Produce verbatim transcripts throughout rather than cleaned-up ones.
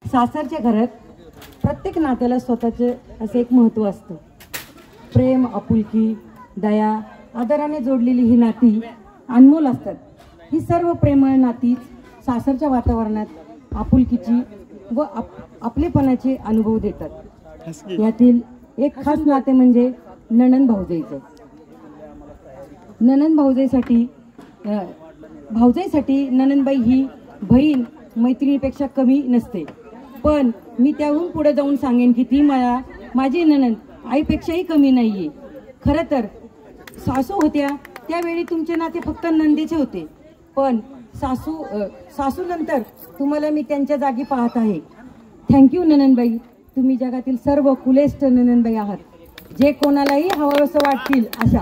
सासरच्या घरात प्रत्येक नात्याला स्वतःचे असे एक महत्त्व असतं. प्रेम, आपुलकी, दया, आदराने जोडलेली ही नाती अनमोल असतात. ही सर्व प्रेमळ नाती सासरच्या वातावरणात आपुलकीची व आप आपलेपणाचे अनुभव देतात. यातील एक खास नाते म्हणजे नणंद भाऊजाईचं. नणंद भाऊजाईसाठी भाऊजाईसाठी नणंदबाई ही बहीण मैत्रिणीपेक्षा कमी नसते. पण मी त्याहून पुढे जाऊन सांगेन की ती मला माझी नणंद आईपेक्षाही कमी नाहीये. खरं तर सासू होत्या त्यावेळी तुमचे नाते फक्त नंदेचे होते, पण सासू सासू नंतर तुम्हाला मी त्यांच्या जागी पाहत आहे. थँक्यू नणंदबाई, तुम्ही जगातील सर्व कुलेष्ट नणंदबाई आहात, जे कोणालाही हवंसं वाटतील अशा.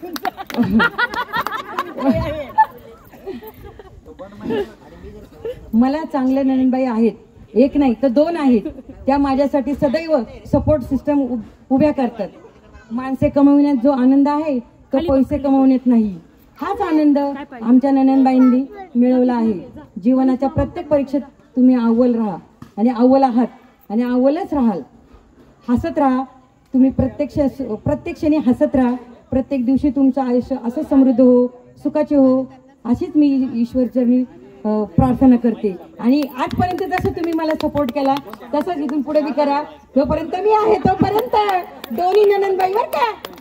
मला चांगल्या नणंदबाई आहेत, एक नाही तर दोन आहेत. त्या माझ्यासाठी सदैव सपोर्ट सिस्टम उभ्या करतात. माणसे कमविण्यात जो आनंद आहे तो पैसे कमवण्यात नाही. हाच आनंद आमच्या नणंदबाईंनी मिळवला आहे. जीवनाच्या प्रत्येक परीक्षेत तुम्ही अव्वल राहा आणि अव्वल आहात आणि अव्वलच राहाल. हसत राहा तुम्ही, प्रत्यक्ष प्रत्येक क्षणी हसत राहा. प्रत्येक दिवशी तुमचं आयुष्य असं समृद्ध हो, सुखाचे हो, अशीच मी ईश्वरचरणी प्रार्थना करते. आणि आजपर्यंत जसं तुम्ही मला सपोर्ट केला तसंच इथून पुढे बी करा. जोपर्यंत मी आहे तोपर्यंत दोन्ही नणंदबाई बरं का.